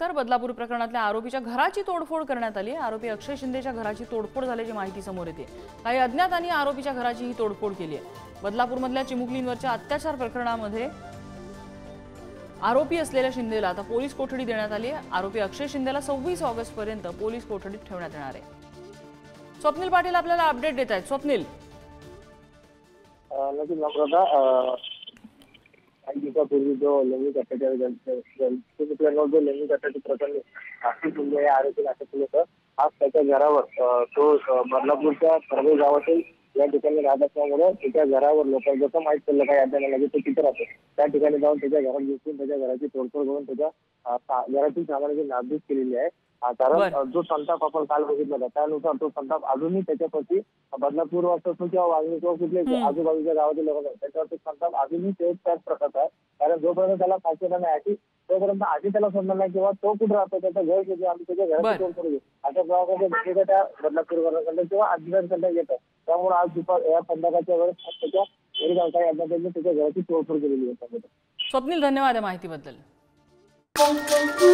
सविस्तर बदलापूर प्रकरणातल्या आरोपीच्या घराची तोडफोड करण्यात आली। आरोपी अक्षय शिंदेच्या घराची तोडफोड झाल्याची माहिती समोर येते। काही अज्ञातांनी आरोपीच्या घराची ही तोडफोड केली आहे। बदलापूरमधल्या चिमुकलींवरच्या अत्याचार प्रकरणामध्ये आरोपी असलेल्या शिंदेला आता पोलीस कोठडी देण्यात आली आहे। आरोपी अक्षय शिंदेला 26 ऑगस्ट पर्यंत पोलीस कोठडीत ठेवण्यात येणार आहे। स्वप्नील पाटील आपल्याला अपडेट देत आहेत। स्वप्नील, काही दिवसापूर्वी जो लैंगिक अत्याचार जो लैंगिक अत्याचार प्रकरण अक्षय शिंदे या आरोपीला अटक केलं होतं। आज त्याच्या घरावर तो बदलापूरच्या सर्वे गावातील या ठिकाणी राहत असल्यामुळे त्याच्या घरावर लोकांना जसं माहीत पडलं काही अज्ञानाला तो तिथे राहतो त्या ठिकाणी जाऊन त्याच्या घरात घुसून त्याच्या घराची तोडफोड करून त्याच्या घरातील सामानाची नासधूस केलेली आहे। कारण जो संताप आपण काल बघितला होता त्यानुसार तो संताप अजूनही त्याच्याप्रती बदलापूर असो किंवा वाघणी किंवा कुठले आजूबाजूच्या गावातील लोक आहेत त्याच्यावरती संताप अजूनही त्याच प्रकारचा आहे। कारण जोपर्यंत त्याला फाशी नाही तोपर्यंत आधी त्याला समजणार नाही किंवा तो कुठे राहतो त्याचं घर किती आम्ही त्याच्या घराची तोड करू अशा प्रकारचे त्या बदलापूर वर्गाकडे किंवा अधिकाऱ्यांकडे येतात। त्यामुळे आज दुपार या संध्याकाळच्या वेळेस त्याच्या घरी जाऊन काही अज्ञातांनी त्याच्या घराची तोडफोड केलेली आहे। स्वप्नील, धन्यवाद या माहितीबद्दल।